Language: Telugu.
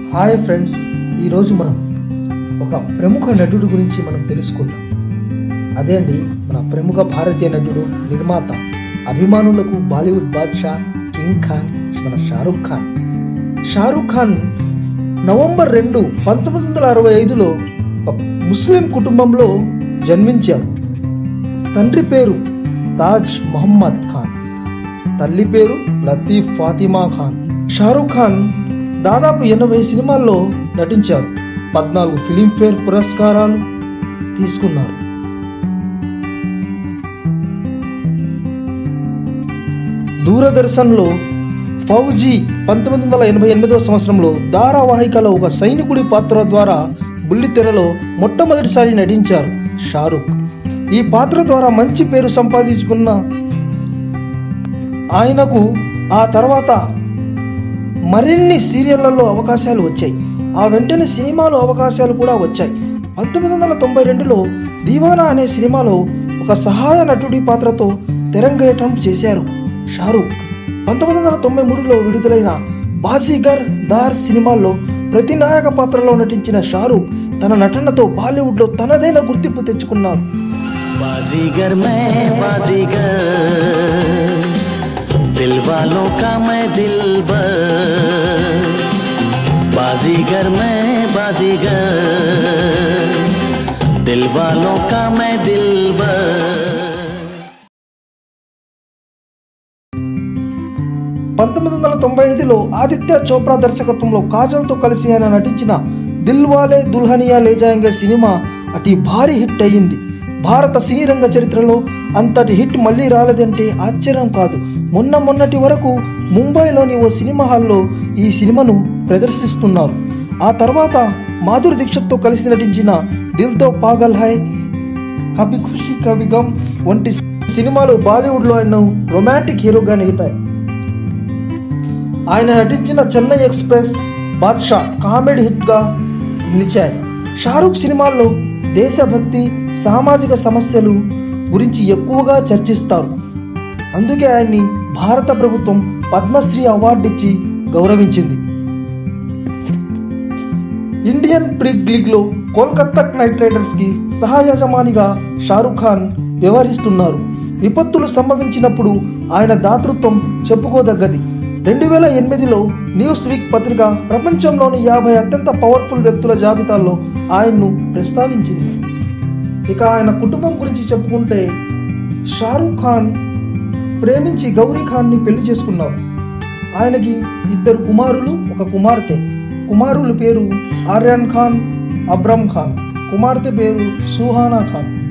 హాయ్ ఫ్రెండ్స్, ఈరోజు మనం ఒక ప్రముఖ నటుడు గురించి మనం తెలుసుకుందాం. అదే అండి మన ప్రముఖ భారతీయ నటుడు, నిర్మాత, అభిమానులకు బాలీవుడ్ బాద్షా కింగ్ ఖాన్ మన షారుఖ్ ఖాన్. షారుఖ్ ఖాన్ నవంబర్ 2, 1965లో ఒక ముస్లిం కుటుంబంలో జన్మించారు. తండ్రి పేరు తాజ్ మహమ్మద్ ఖాన్, తల్లి పేరు లతీఫ్ ఫాతిమా ఖాన్. షారుఖ్ ఖాన్ దాదాపు 80 సినిమాల్లో నటించారు. 14 ఫిలింఫేర్ పురస్కారాలు తీసుకున్నారు. దూరదర్శన్లో ఫౌజీ 1988వ సంవత్సరంలో ధారావాహికలో ఒక సైనికుడి పాత్ర ద్వారా బుల్లితెరలో మొట్టమొదటిసారి నటించారు షారుఖ్. ఈ పాత్ర ద్వారా మంచి పేరు సంపాదించుకున్న ఆయనకు ఆ తర్వాత మరిన్ని సీరియళ్లలో అవకాశాలు వచ్చాయి. ఆ వెంటనే సినిమాలో అవకాశాలు కూడా వచ్చాయి. 1992లో దీవానా అనే సినిమాలో ఒక సహాయ నటుడి పాత్రతో తెరంగేట్రం చేశారు షారుఖ్. 1993లో విడుదలైన బాజీగర్ దార్ సినిమాల్లో ప్రతినాయక పాత్రలో నటించిన షారుఖ్ తన నటనతో బాలీవుడ్లో తనదైన గుర్తింపు తెచ్చుకున్నారు. बाजीगर मैं बाजीगर, दिल वालों का मैं दिलबर, बाजीगर मैं बाजीगर, दिल वालों का मैं दिलबर. 1995లో ఆదిత్య చోప్రా దర్శకత్వంలో కాజల్తో కలిసి ఆయన నటించిన దిల్వాలే దుల్హనియా లే జాయేంగే సినిమా అతి భారీ హిట్ అయ్యింది. భారత సినీ రంగ చరిత్రలో అంతటి హిట్ మళ్ళీ రాలేదంటే ఆశ్చర్యం కాదు. మొన్నటి వరకు ముంబైలోని ఓ సినిమా హాల్లో ఈ సినిమాను ప్రదర్శిస్తున్నారు. ఆ తర్వాత మాధురి దీక్షిత్తో కలిసి నటించిన దిల్ తో పాగల్ హై, కభీ ఖుషీ కభీ గమ్ వంటి సినిమాలు బాలీవుడ్లో ఆయన రొమాంటిక్ హీరోగా నిలిపాయి. ఆయన నటించిన చెన్నై ఎక్స్ప్రెస్, బాద్షా కామెడీ హిట్గా నిలిచాయి. షారుఖ్ సినిమాల్లో దేశభక్తి, సామాజిక సమస్యలు గురించి ఎక్కువగా చర్చిస్తారు. అందుకే ఆయన్ని భారత ప్రభుత్వం పద్మశ్రీ అవార్డు ఇచ్చి గౌరవించింది. ఇండియన్ ప్రీమియర్ లీగ్లో కోల్కతా నైట్ రైడర్స్ కి సహయజమానిగా షారుఖ్ ఖాన్ వ్యవహరిస్తున్నారు. విపత్తులు సంభవించినప్పుడు ఆయన దాతృత్వం చెప్పుకోదగ్గది. 2008లో న్యూస్ వీక్ పత్రిక ప్రపంచంలోని 50 అత్యంత పవర్ఫుల్ వ్యక్తుల జాబితాలో ఆయన్ను ప్రస్తావించింది. ఇక ఆయన కుటుంబం గురించి చెప్పుకుంటే, షారుఖ్ ఖాన్ ప్రేమించి గౌరీ ఖాన్ ని పెళ్లి చేసుకున్నారు. ఆయనకి 2 కుమారులు, 1 కుమార్తె. కుమారుల పేరు ఆర్యన్ ఖాన్, అబ్రమ్ ఖాన్. కుమార్తె పేరు సుహానా ఖాన్.